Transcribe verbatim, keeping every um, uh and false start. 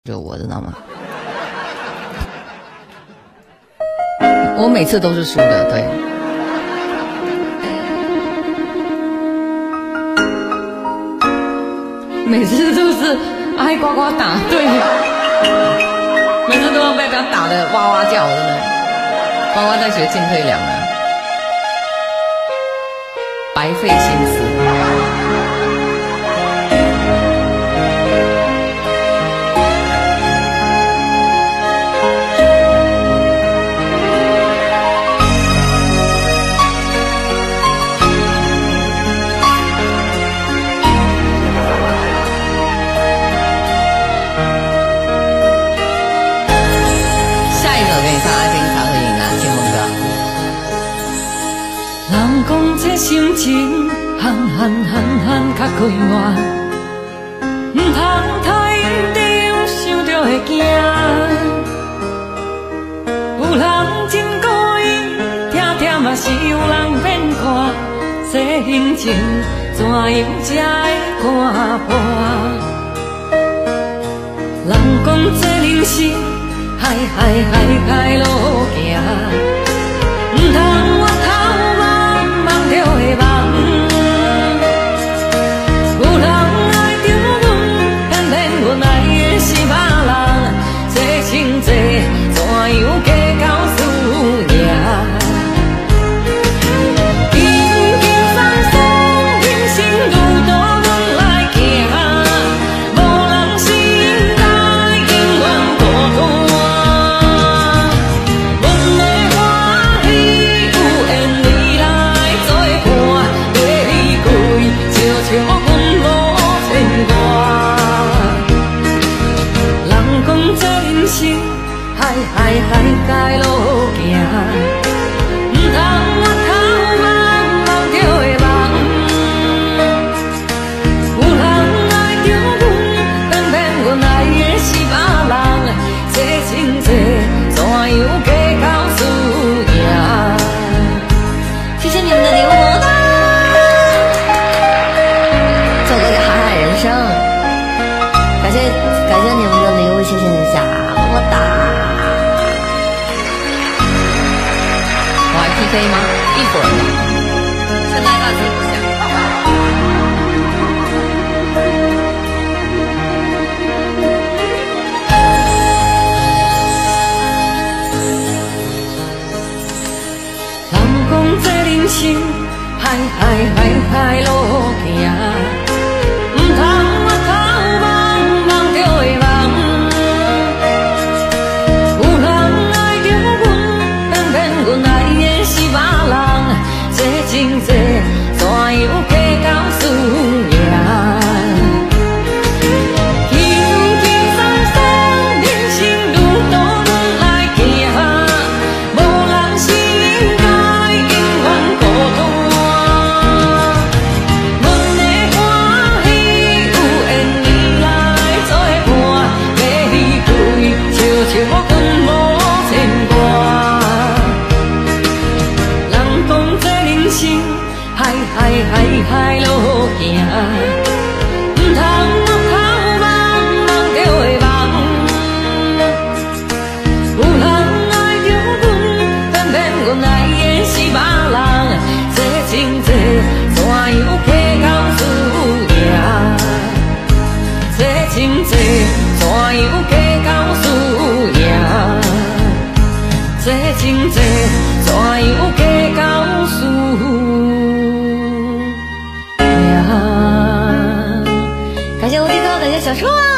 就我知道吗？我每次都是输的，对。每次都是挨呱呱打，对。每次都要被他打得哇哇叫，真的。呱呱在学进退两难，白费心思。 讲这心情憨憨憨憨较快活，唔通太紧张，想着会惊。有人真故意，听听嘛是有人变看，这心情怎样才会看破？人讲这人生，海海海海路行，唔通我头。着会梦，有人爱着阮，偏偏阮爱的是别人，这情这怎样加到输赢？轻轻松松，人生路途阮来行，无人是应该永远孤单。阮的欢喜有缘你来。笑阮无牵挂，人讲这人生海海海海路行，唔通我头梦梦着会梦。有人爱着阮，偏偏阮爱的是别人，这情这怎样加到输赢？谢谢你们的礼物。感谢感谢你们的礼物，谢谢一下，么么哒！我还 P K 吗？一会儿吧，现在大家不想。人讲这人生，海海海海路行。情这怎样加到输赢？轻轻松松，人生路途阮来行，无人是应该永远孤单。阮的欢喜有缘你来作伴，要离开，笑笑阮无牵挂。人讲这人生。海海海海路行，唔通我头梦梦着会梦。有人爱着阮，偏偏阮爱的是别人，这情这怎样加到输赢？这情这怎样加到输赢？这情这怎样加到输？感谢无敌哥，感谢小树啊！